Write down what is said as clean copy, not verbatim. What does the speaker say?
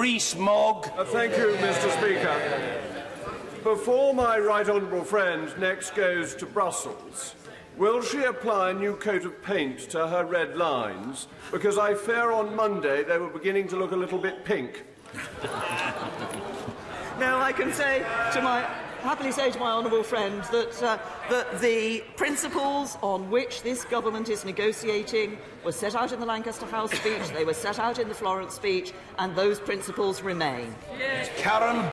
Rees Mogg. Thank you, Mr. Speaker. Before my right honourable friend next goes to Brussels, will she apply a new coat of paint to her red lines? Because I fear on Monday they were beginning to look a little bit pink. No, I can happily say to my honourable friend that the principles on which this government is negotiating were set out in the Lancaster House speech, they were set out in the Florence speech, and those principles remain. Karen